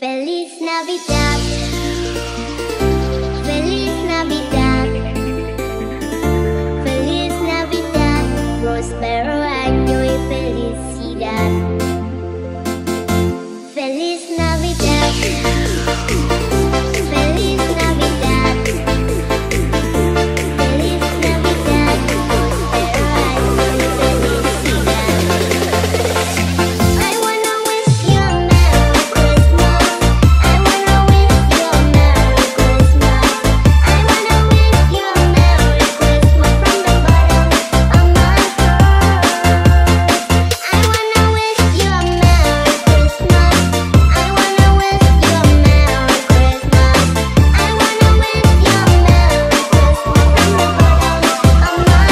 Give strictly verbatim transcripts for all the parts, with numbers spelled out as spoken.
Feliz Navidad, Feliz Navidad, Feliz Navidad, próspero año y felicidad. Feliz Navidad, Feliz Navidad, Feliz Navidad, próspero año y felicidad. I wanna wish you a Merry Christmas. I wanna wish you a Merry Christmas. I wanna wish you a Merry Christmas from the bottom of my heart. I wanna wish you a Merry Christmas. I wanna wish you a Merry Christmas. I wanna wish you a Merry Christmas from the bottom of my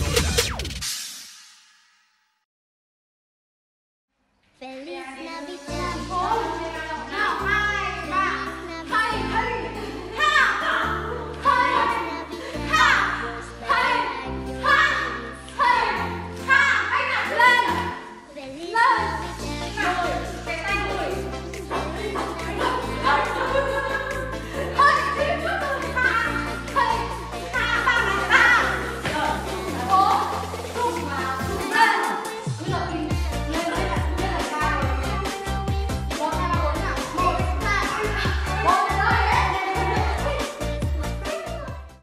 Feliz Navidad.